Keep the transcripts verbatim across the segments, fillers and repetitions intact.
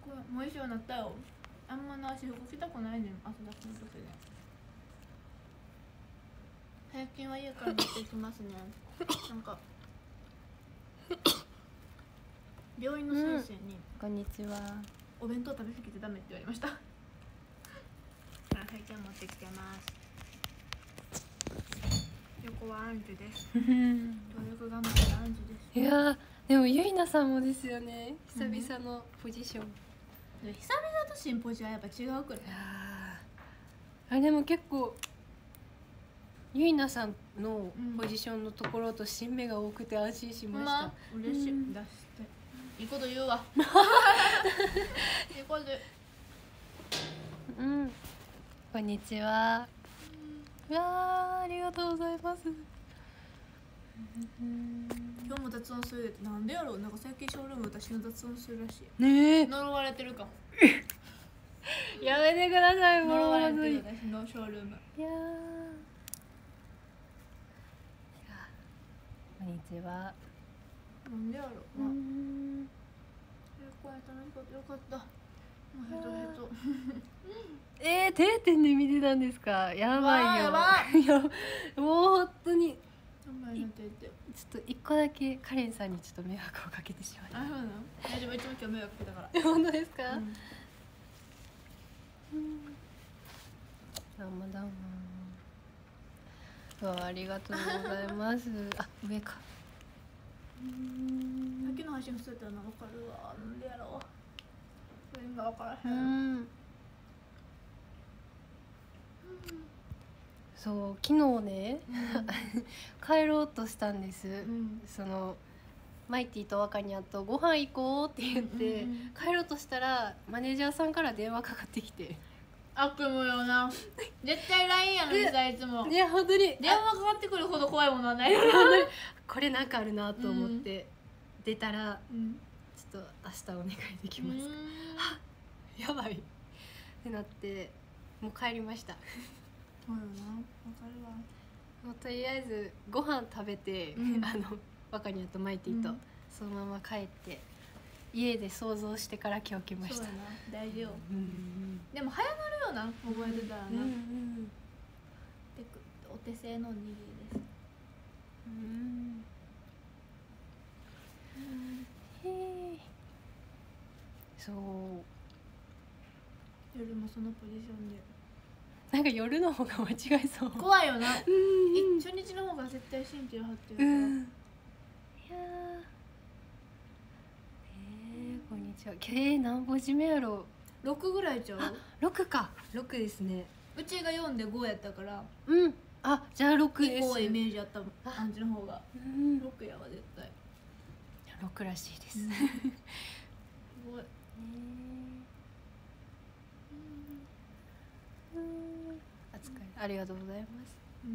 これもう一緒になったよ。あんまな私服着たくないねん、汗だくの時で。最近は家から持ってきますね。なんか病院の先生に、 こんにちは。 お弁当食べ過ぎてダメって言われました。最近持ってきてます。横はアンジュです。努力頑張ったアンジュです。 いやでもゆいなさんもですよね。久々のポジション。 久々とシンポジはやっぱ違うくらい。 あでも結構ゆいなさんのポジションのところと新芽が多くて安心しました。まあ、 嬉しい。出していいこと言うわ。いいこと言う。 うん。こんにちは。うわありがとうございます。 今日も雑音するってなんでやろう。なんか最近ショールーム私の雑音するらしい。 ねえ。 呪われてるかも。 やめてくださいもう。 呪われてる私のショールーム。 いやこんにちは。 なんでやろう。まあ。え、こうやったらよかった。もうヘトヘト。 えー、定点で見てたんですか。やばいよ。 やばい。いや、もう本当に。 やばいなって言って。 ちょっと一個だけカレンさんにちょっと迷惑をかけてしまいました。 あ、そうなの。大丈夫、いつも今日迷惑かけたから。 本当ですか。うん。どうもどうも。わあ、ありがとうございます。あ、上か。 さっきの配信してたの分かるわ。なんでやろう。全然分からへん。うん。 そう昨日ね、うん、帰ろうとしたんです、うん、そのマイティとワカニャとご飯行こうって言って、うんうんうん、帰ろうとしたらマネージャーさんから電話かかってきて、 悪夢よな。絶対 ライン やのにさ、いつも。 いや本当に電話かかってくるほど怖いものはない。 これなんかあるなと思って出たら、うん、ちょっと明日お願いできますか。やばいってなってもう帰りました。 そうよな、わかるわ。 もうとりあえずご飯食べて、うん、あのワカニャとマイティと、うん、そのまま帰って家で想像してから今日来ました。 そうやな、大丈夫。うん、でも早なるよな、覚えてたらな。うんうん、でお手製のおにぎりです。うん、 うん、へえ。そう夜もそのポジションでなんか夜の方が間違えそう。 怖いよな。初日の方が絶対神経張ってるから。いやー、 えー、こんにちは。えー、何文字目やろう。六ぐらいちゃう。 六か。六ですね。 うちが四で五やったから。 うん。あ、じゃあ六です。 こうイメージあった感じの方が。うん。六やわ絶対。 六らしいです。すごい。ありがとうございます。 うん、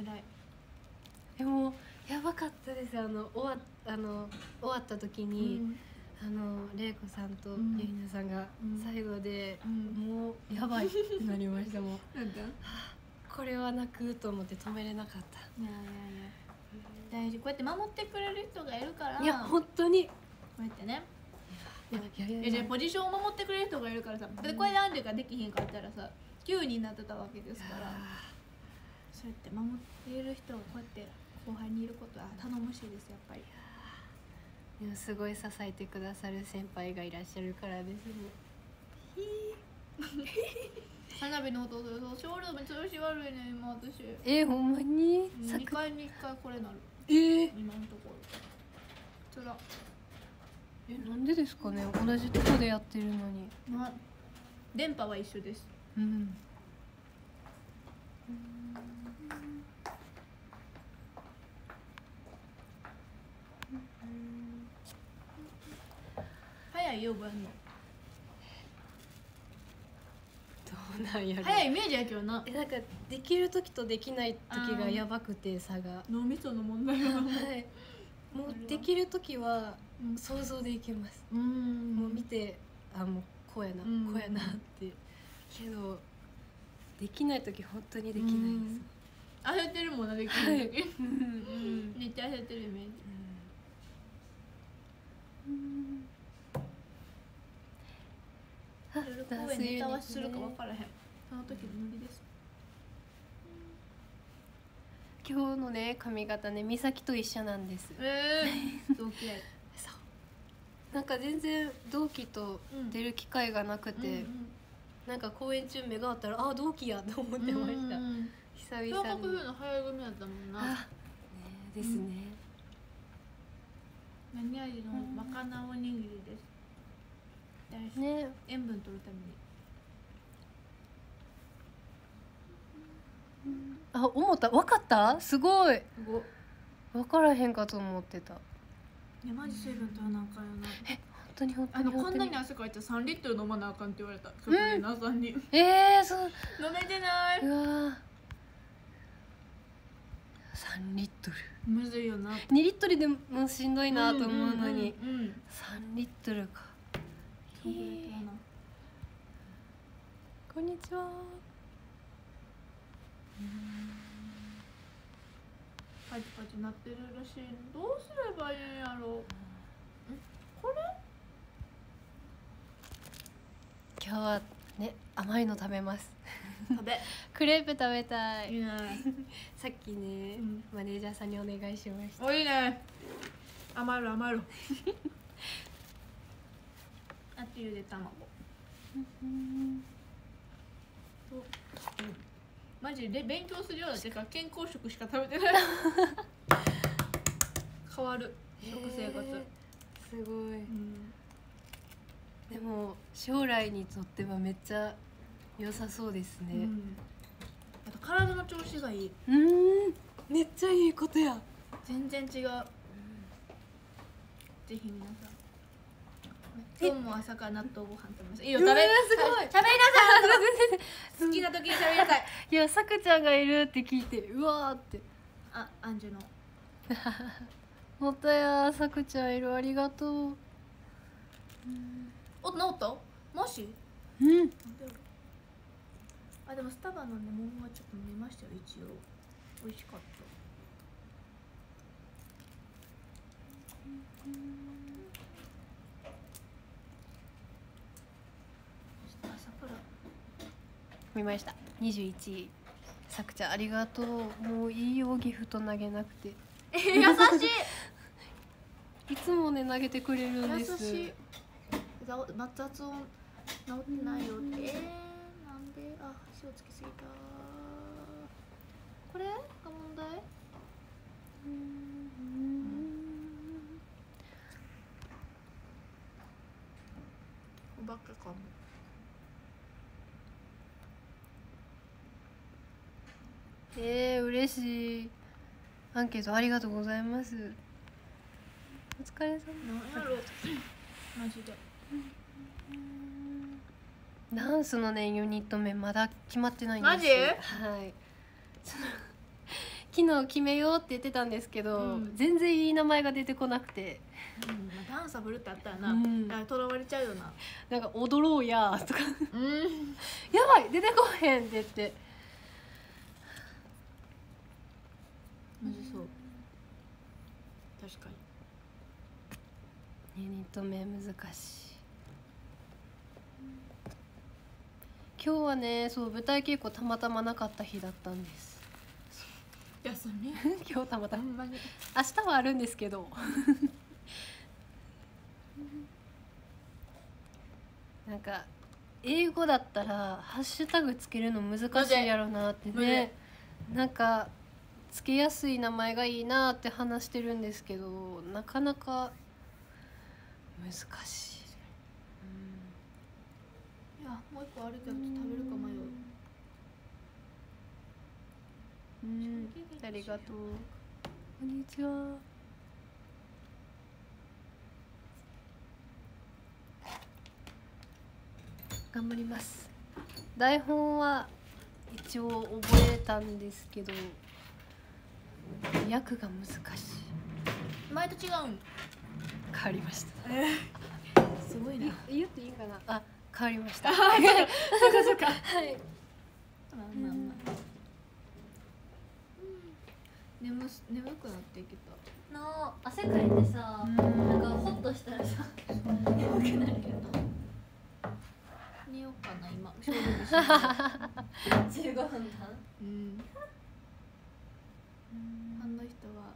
偉い。 でもやばかったです。あの終わあの終わった時に、うん、あの玲子さんとゆいなさんが最後で、うん、もうやばいってなりましたもん。なんだ、はあ、これは泣くと思って止めれなかった。いやいやいや、 大事。こうやって守ってくれる人がいるから。 いや本当にこうやってね。いやいやいやいや、ポジションを守ってくれる人がいるからさ。でこれでアンディができひんかったらさ。きゅうになってたわけですから、そうやって守っている人がこうやって後輩にいることは頼もしいですやっぱり。 いやすごい支えてくださる先輩がいらっしゃるからですね。 花火の音でショールーム調子悪いね今私。 えー、ほんまににかいにいっかいこれなる。 えー、 今のところつら。 えなんでですかね。同じとこでやってるのに。 ま電波は一緒です。うん、早いよ覚えんの。 どうなんやろ。 早いイメージやけどな。 えなんかできる時とできない時がやばくて差が。 脳みその問題は。はい。 もうできる時は想像でいけます。うん、もう見てあもうこうやな、うん、こうやなってけど。できない時本当にできないです。 焦ってるもんなできない時。めっちゃ焦ってるイメージ。 公園ネタ合わせするか分からへん。その時のノリです。 今日のね髪型ね美咲と一緒なんです。 えー、同期愛。 そうなんか全然同期と出る機会がなくて、うんうんうん、なんか公演中目が合ったらあ同期やと思ってました。うんうん、久々に。 小学風の早組だったもんな。 ねですね、 うん、何味のまかなおにぎりです。大好き、ね、塩分取るために。あ、思った、分かった、すごい。分からへんかと思ってた。 いやマジ水分取らなあかんよな。 え、本当に本当に。 あのこんなに汗かいてさんリットル飲まなあかんって言われた。職員なさんに。 えー、そう。 飲めてない。 うわ。さんリットル。 むずいよな。 にリットルでもしんどいなと思うのに、さんリットルか。へえ。こんにちは。 パチパチ鳴ってるらしい。どうすればいいんやろう。んこれ今日はね甘いの食べます食べクレープ食べたい。 いいねさっきね、うん、マネージャーさんにお願いしました。 おいいね余る余るあとゆで卵うんマジで勉強するようだってから健康食しか食べてない変わる食生活、 すごい、うん、でも将来にとってはめっちゃ良さそうですね、うん、 あと体の調子がいい。 うん、めっちゃいいことや。 全然違う、うん、ぜひ皆さん今日も朝から納豆ご飯食べました。いいよ食べ、すごい食べなさい好きな時に食べなさいいや、さくちゃんがいるって聞いてうわーって。 あ、アンジュのもったや、さくちゃんいる、ありがとう。うん、 お、治った？もし？ うん。 あ、でもスタバのね、桃はちょっと飲みましたよ、一応。美味しかった。朝から見ました。にじゅういちい。さくちゃんありがとう。もういいよ、ギフト投げなくて。 えー、優しい。 いつもね投げてくれるんです。 優しい。雑音治ってないよって。えー、なんで？あ、塩つきすぎた。これが問題？うん。お化けかも。 えー、嬉しい。アンケートありがとうございます。お疲れ様。 なんやろマジで。 ダンスのねユニット名まだ決まってないんです。 マジ？ はい。昨日決めようって言ってたんですけど、うん、全然いい名前が出てこなくて。 うん、まあ、ダンサブルってあったらな、うん、とらわれちゃうよな。 なんか踊ろうやとか、 うん、 やばい出てこへんって言って。 むずそう。確かに。ユニット名難しい。今日はね、そう舞台稽古たまたまなかった日だったんです。 休み？ 今日たまたま。明日はあるんですけど。なんか英語だったらハッシュタグつけるの難しいやろなってね。なんかつけやすい名前がいいなって話してるんですけど、なかなか難しい。 うん、いやもう一個あるけど食べるか迷う。 うん、ありがとう。こんにちは。頑張ります。台本は一応覚えたんですけど役が難しい。 前と違うん？ 変わりました。 えー、すごいな。 言っていいかな。あ、変わりました。 そうかそうか。 はい。 まあまあまあ。眠眠くなってきた。 の汗かいてさ、なんかホッとしたらさ眠くなるけど。 寝ようか。 しれないじゅうごふんかん、 うん、ファンの人は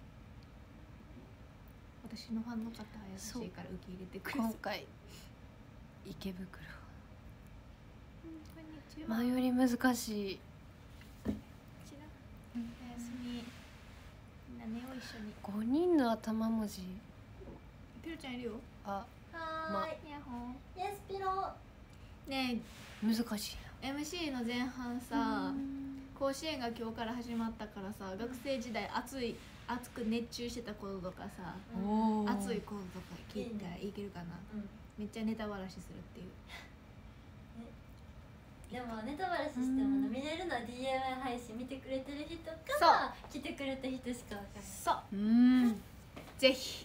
私のファンの方は優しいから受け入れてくれる。 今回池袋、 こんにちは。 前より難しい。 こちら、おやすみ。みんな寝よう一緒に。 ごにんの頭文字。 ピロちゃんいるよ。 あ、 はーい、ヤッホー。 イエスピロ。 ねえ、難しいな。エムシー の前半さ、甲子園が今日から始まったからさ、学生時代熱い熱く熱中してたこととかさ、熱いこととか聞いたらいけるかな。めっちゃネタバラシするっていう。 でもネタバラシしても見れるのは ディーアイワイ 配信見てくれてる人か来てくれた人しかわからない。 そう、うん、ぜひ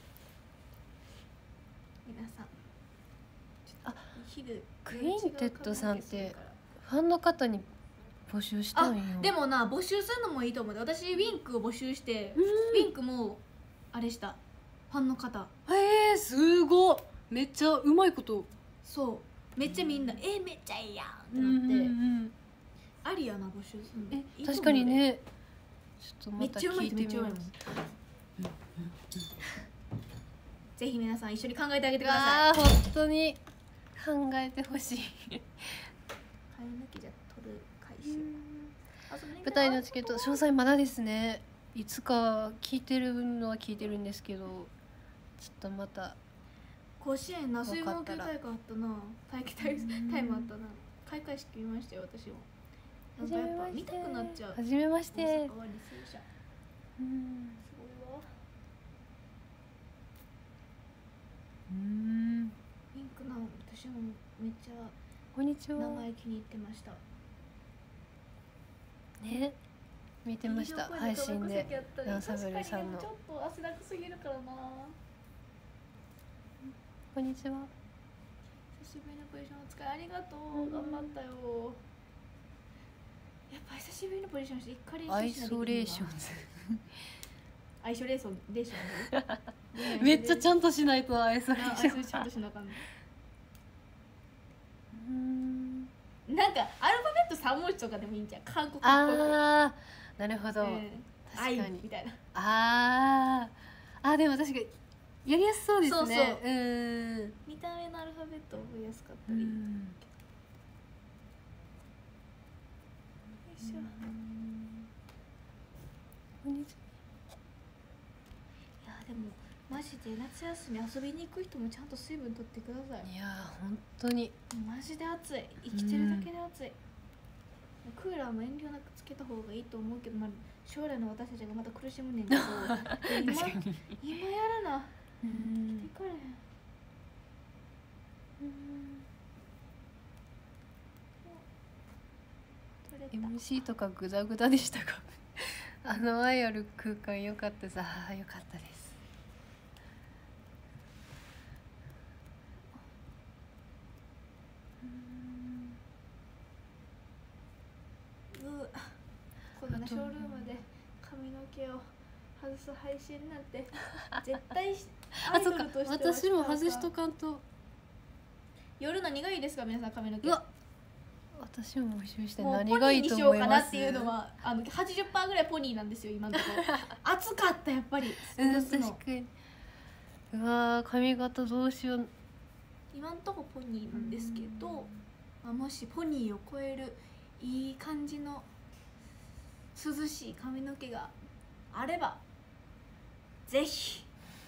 皆さん。 あ、昼クインテッドさんってファンの方に募集したんよ。 でもな、募集するのもいいと思う。私ウィンクを募集して、ウィンクもあれしたファンの方。 へえ、すごっ。めっちゃうまいこと。 そうめっちゃみんな、うん、えめっちゃいいやんってなって、うんうんうん、ありやな募集するの。 えいい確かにね。ちょっとまた聞いてみます。 ぜひ皆さん一緒に考えてあげてください。 あー、本当に考えてほしい。 早抜きじゃ取る回収。 舞台のチケット詳細まだですね。いつか聞いてるのは聞いてるんですけど、ちょっとまた甲子園な水分補給大会あったな。待機タイムあったな。開会式見ましたよ私も。なんかやっぱ見たくなっちゃう。 はじめまして。 大阪は履正社。 うん。 すごいわ。 うん。 ピンクな私もめっちゃこんにちは。 名前気に入ってました。 ね。見てました配信で。ランサブルさんの。 ちょっと汗だくすぎるからな。 こんにちは。 久しぶりのポジションお疲れありがとう。頑張ったよ。やっぱ久しぶりのポジションして一回練習しなきゃいけない。アイソレーションズ。アイソレーションでしょ。 めっちゃちゃんとしないとアイソレーション。 ちゃんとしなあかんね。 うん。 なんかアルファベット三文字とかでもいいんじゃん。韓国っぽく。 ああ、なるほど。 確かにみたいな。 ああ、あでも確かに。やりやすそうですね。そうそう。うん。 見た目のアルファベット覚えやすかったり。よいしょ。 こんにちは。 いやでもマジで夏休み遊びに行く人もちゃんと水分取ってください。 いや本当に。 マジで暑い。生きてるだけで暑い。クーラーも遠慮なくつけた方がいいと思うけど、まあ、将来の私たちがまた苦しむねんけど。今今やらな。うん。でかれへん。 エムシー とかグダグダでしたか？あの愛ある空間良かったさ。ああ良かったです。 ううこんなショールームで髪の毛を外す配信なんて絶対アイドルとしては私も外しとかんと。 夜何がいいですか皆さん髪の毛。 私も募集して何がいいと思います。ポニーにしようかなっていうのはあの はちじゅっパーセント ぐらいポニーなんですよ今のところ。暑かったやっぱり。 うん、確かに。うわ髪型どうしよう。 今のところポニーなんですけど、まあ、もしポニーを超えるいい感じの涼しい髪の毛があればぜひ。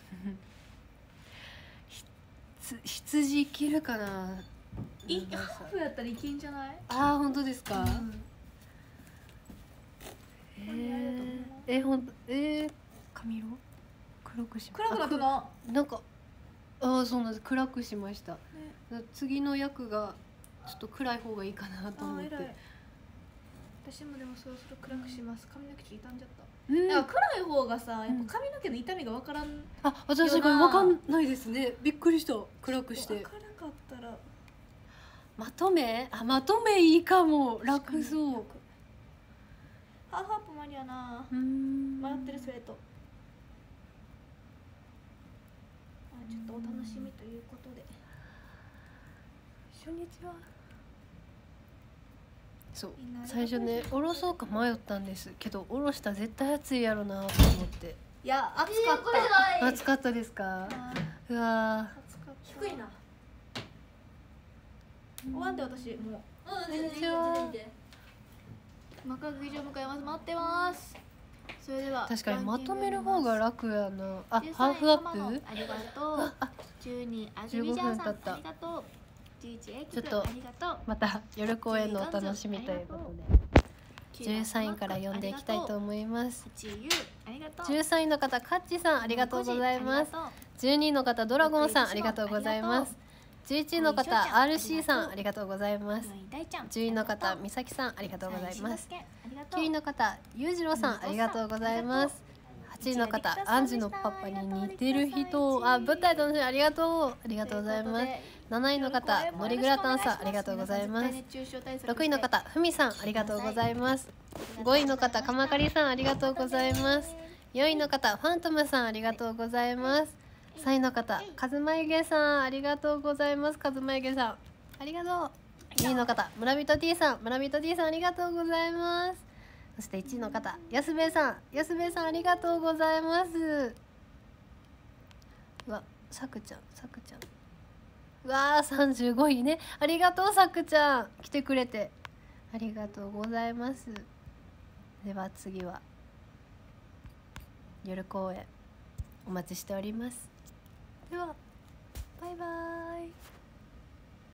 羊いけるかな。 いハーフやったらいけんじゃない？ ああ本当ですか。うん、えー、えほんえー、髪色黒くしま暗くなったな。 なんかああそうなんです。暗くしました。ね、次の役がちょっと暗い方がいいかなと思って。 私もでもそろそろ暗くします。髪の毛傷んじゃった。うん、だから暗い方がさ、やっぱ髪の毛の痛みがわからん。 あ、私がわかんないですね。びっくりした。暗くして。 わからなかったら。 まとめ？あ、まとめいいかも。楽そう。 ハーフアップマリアな。迷ってるスウェット。あ、ちょっとお楽しみということで。 初日は。 そうみんなありがと最う初ねおろそうか迷ったんですけどおろしたら絶対熱いやろなと思っていや暑かえー、これじったゃない暑かったですかうわ暑かった低いな。 終わんで私もうん、全然いいこんにちは全然いいで。 う幕開け場迎えます待ってますそれでは確かにまとめる方が楽やなあじゅうさんハーフアップありがとうじゅうにあずみちゃんさんありがとうじゅういちえいきくんちょっとありがとうまた夜公演のお楽しみということでじゅうさんいから読んでいきたいと思いますちゆありがとうじゅうさんいの方カッチさんありがとうございますじゅうにいの方ドラゴンさんありがとうございますじゅういちいの方 アールシー さんありがとうございますじゅういの方みさきさんありがとうございますきゅういの方ゆうじろうさんありがとうございますはちいの方アンジのパパに似てる人あ舞台楽しみありがとうありがとうございますなないの方のりグラタンさんありがとうございますろくいの方ふみさんありがとうございますごいの方かまかりさんありがとうございますよいの方ファントムさんありがとうございますさんいの方かずまゆげさんありがとうございますかずまゆげさんありがとうにいの方村人 T さん村人 T さんありがとうございますそしていちいの方やすべさんやすべさんありがとうございますうわさくちゃんさくちゃんうわーさんじゅうごいねありがとうさくちゃん来てくれてありがとうございますでは次は夜公演お待ちしておりますではバイバーイ。